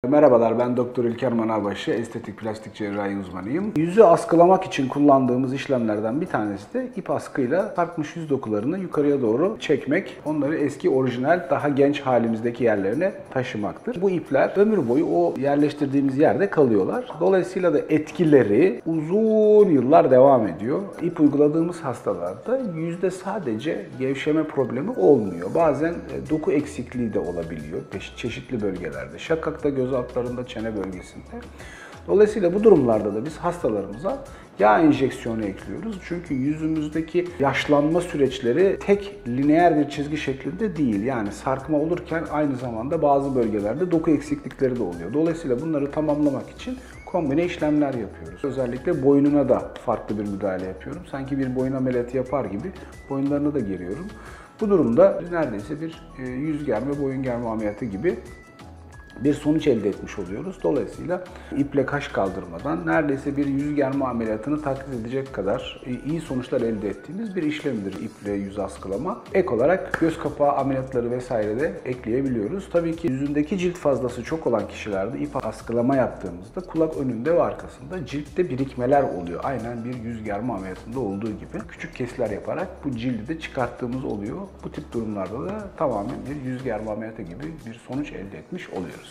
Merhabalar, ben Doktor İlker Manavbaşı, estetik plastik cerrahi uzmanıyım. Yüzü askılamak için kullandığımız işlemlerden bir tanesi de ip askıyla sarkmış yüz dokularını yukarıya doğru çekmek, onları eski orijinal, daha genç halimizdeki yerlerine taşımaktır. Bu ipler ömür boyu o yerleştirdiğimiz yerde kalıyorlar. Dolayısıyla da etkileri uzun yıllar devam ediyor. İp uyguladığımız hastalarda yüzde sadece gevşeme problemi olmuyor. Bazen doku eksikliği de olabiliyor çeşitli bölgelerde. Şakakta, göz altlarında, çene bölgesinde. Dolayısıyla bu durumlarda da biz hastalarımıza yağ enjeksiyonu ekliyoruz. Çünkü yüzümüzdeki yaşlanma süreçleri tek lineer bir çizgi şeklinde değil. Yani sarkma olurken aynı zamanda bazı bölgelerde doku eksiklikleri de oluyor. Dolayısıyla bunları tamamlamak için kombine işlemler yapıyoruz. Özellikle boynuna da farklı bir müdahale yapıyorum. Sanki bir boyun ameliyatı yapar gibi boyunlarını da geriyorum. Bu durumda neredeyse bir yüz germe, boyun germe ameliyatı gibi bir sonuç elde etmiş oluyoruz. Dolayısıyla iple kaş kaldırmadan neredeyse bir yüz germe ameliyatını taklit edecek kadar iyi sonuçlar elde ettiğimiz bir işlemdir iple yüz askılama. Ek olarak göz kapağı ameliyatları vesaire de ekleyebiliyoruz. Tabii ki yüzündeki cilt fazlası çok olan kişilerde ip askılama yaptığımızda kulak önünde ve arkasında ciltte birikmeler oluyor. Aynen bir yüz germe ameliyatında olduğu gibi küçük kesler yaparak bu cildi de çıkarttığımız oluyor. Bu tip durumlarda da tamamen bir yüz germe ameliyatı gibi bir sonuç elde etmiş oluyoruz.